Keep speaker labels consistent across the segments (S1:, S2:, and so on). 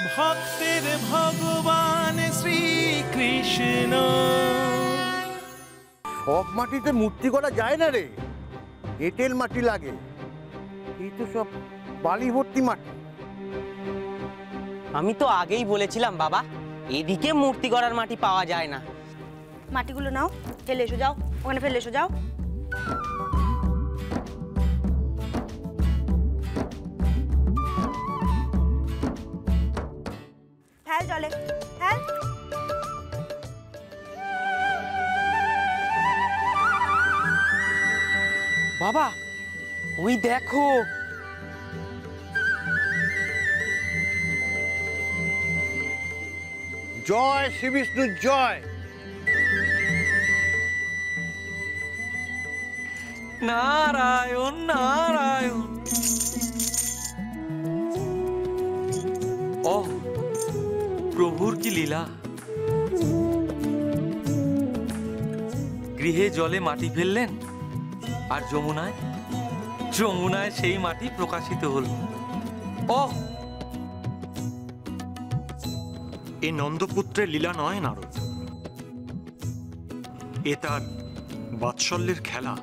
S1: ভক্তের ভগবান শ্রী কৃষ্ণ।
S2: সব মাটিতে মূর্তি করা যায় না রে, এঁটেল মাটি লাগে। এই তো সব বালি ভর্তি মাটি।
S3: আমি তো আগেই বলেছিলাম বাবা, এদিকে মূর্তি গড়ার মাটি পাওয়া যায় না।
S4: মাটিগুলো নাও, ফেলে এসো, যাও ওখানে ফেলে এসো, যাও। ফেল জলে, ফেল।
S3: বাবা ওই দেখো,
S2: জয় শ্রী বিষ্ণু জয়।
S1: নারায়ণ নারায়ণ। ও প্রভুর কি লীলা! গৃহে জলে মাটি ফেললেন, আর যমুনায় যমুনায় সেই মাটি প্রকাশিত হল। ও
S5: এ নন্দপুত্রের লীলা নয় নারদ, এ তার বাৎসল্যের খেলা।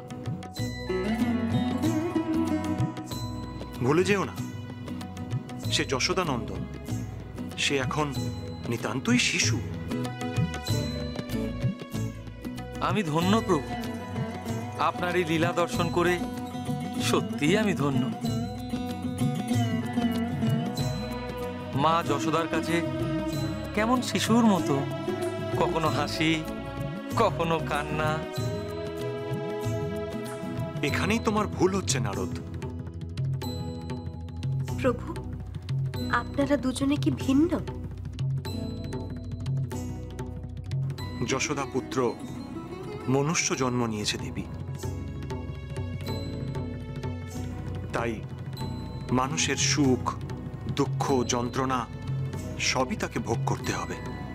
S5: ভুলে যেও না, সে যশোদানন্দন, সে এখন নিতান্তই শিশু।
S1: আমি ধন্য প্রভু, আপনার এই লীলা দর্শন করে সত্যিই আমি ধন্য। মা যশোদার কাছে কেমন শিশুর মতো, কখনো হাসি, কখনো কান্না।
S5: এখানেই তোমার ভুল হচ্ছে নারদ।
S6: প্রভু, আপনারা দুজনে কি ভিন্ন?
S5: যশোদা পুত্র মনুষ্য জন্ম নিয়েছে দেবী, তাই মানুষের সুখ দুঃখ যন্ত্রণা সবই তাকে ভোগ করতে হবে।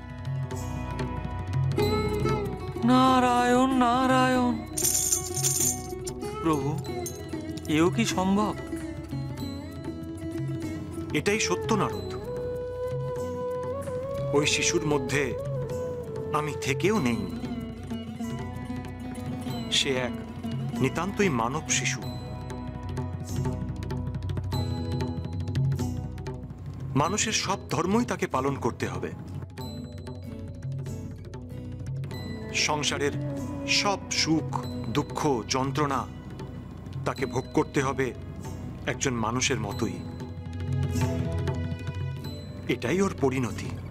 S1: নারায়ণ নারায়ণ। প্রভু, এও কি সম্ভব?
S5: এটাই সত্য নারদ। ওই শিশুর মধ্যে আমি থেকেও নেই। সে এক নিতান্তই মানব শিশু। মানুষের সব ধর্মই তাকে পালন করতে হবে। সংসারের সব সুখ দুঃখ যন্ত্রণা তাকে ভোগ করতে হবে একজন মানুষের মতোই। এটাই ওর পরিণতি।